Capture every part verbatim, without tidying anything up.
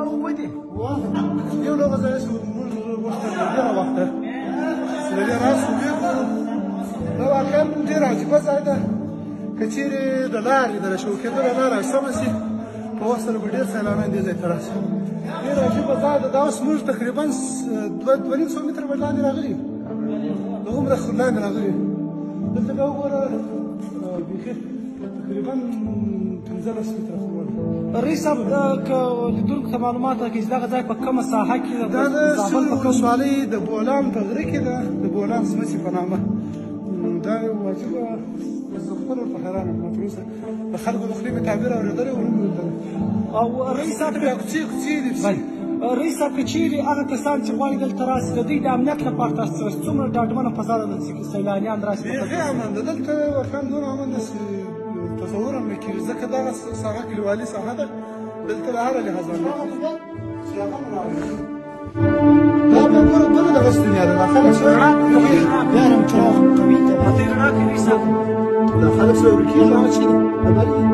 ودی یو دغه ځای چې موږ وخت ډېره وخته چې د دې راز دا واقعا ډېر عجیبه ځای ده که چېرې د لارې د شو کېدلو لاره سمه شي په وخت سره به ډېر سیلانیان دې ځای ته راشي ډېر عجیبه ځای ده دا اوس موږ تقریبا دوه دوه نیم سوه متره به لاندې راغلي یو د هومره لاندې راغلي یو دلته بیا وګوره بیخي تقریبا پنځلس متره رئیس صاحب که لیدونکو ته معلومات راکړي چې دغه ځای په کومه ساحه کې ده دا د سیند ولسوالۍ د بولان په غره کې ده د بولان سمڅې په نامه دا یو عجیبه زه خپل ورته حیران یم تر اوسه د خلکو د خولې مې تعبیر اورېدلی و نه مې لیدلی او رئیس صاحب بیا کوڅې کوڅې دي پسې رئیس صاحب که چیرې هغه کسان چې غواړي دلته راشي د دوی د امنیت لپاره تاسو څومره ډاډمنه فضا ده چې سیلانیان راشي بیخي امن ده دلته واقعا دونه امن ده چې تصور هم نه کېږي ځکه دغه ساحه کلیوالي ساحه ده دلته له هره لحاظ امنیت دا بیا ګوره دونه دغه ستونیا ده دا خلک څه بیا هم چراغ قوي ده ماته رڼا کوي رئیس صاحب دا خلک څه ورکېږي هغه چې دي خبرې دي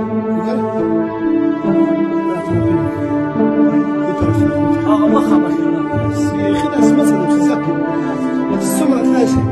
هغه مخه مخې رڼا کوي بیخي داسې مثلا چې زه څومره تللی شي